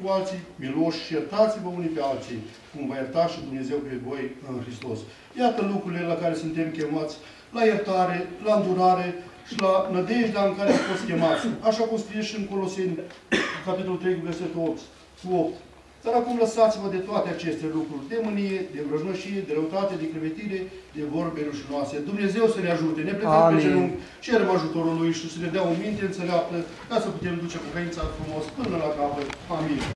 alții, miloși și iertați-vă unii pe alții, cum va ierta și Dumnezeu pe voi în Hristos. Iată lucrurile la care suntem chemați, la iertare, la îndurare și la nădejdea în care am fost chemați. Așa cum scrie și în Coloseni, capitolul 3, versetul 8. Dar acum lăsați-vă de toate aceste lucruri, de mânie, de vrăjmășie, de răutate, de crevetire, de vorbe rușinoase. Dumnezeu să ne ajute, ne plecăm pe genunchi, cerem ajutorul Lui și să ne dea o minte înțeleaptă ca să putem duce pocăința frumos până la capăt. Amin.